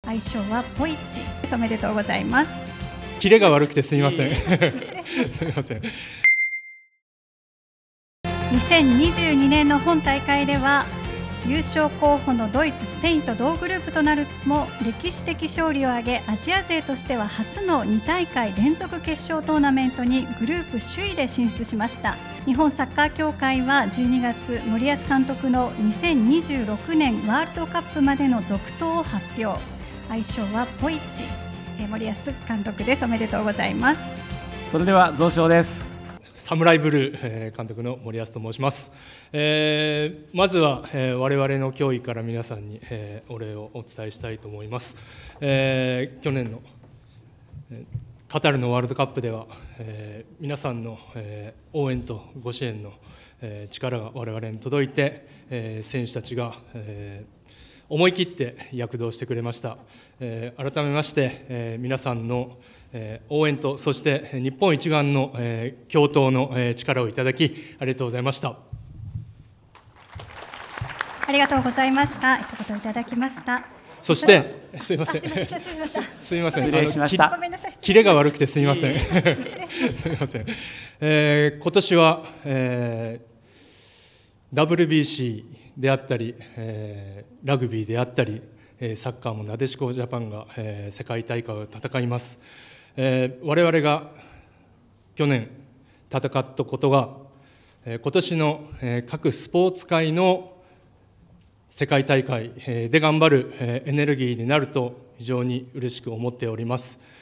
愛称はポイチ。おめでとうございます。 キレが悪くてすみません。 失礼しました。 すみません。 2022年の本大会では優勝候補のドイツ、スペインと同グループとなるも歴史的勝利を挙げ、アジア勢としては初の2大会連続決勝トーナメントにグループ首位で進出しました。日本サッカー協会は12月、森保監督の2026年ワールドカップまでの続投を発表。愛称はポイチ。森保監督です。おめでとうございます。 それでは贈賞です。 サムライブルー監督の森保と申します。まずは我々の競技から皆さんにお礼をお伝えしたいと思います。去年のカタールのワールドカップでは皆さんの応援とご支援の力が我々に届いて、選手たちが思い切って躍動してくれました。改めまして皆さんの応援と、そして日本一丸の共闘の力をいただきありがとうございました。 ありがとうございました。一言いただきました。 そしてすみません。すみません。 失礼しました。 キレが悪くてすみません。 すみません。 今年はWBC であったりラグビーであったりサッカーもなでしこジャパンが世界大会を戦います。我々が去年戦ったことが今年の各スポーツ界の世界大会で頑張るエネルギーになると非常に嬉しく思っております。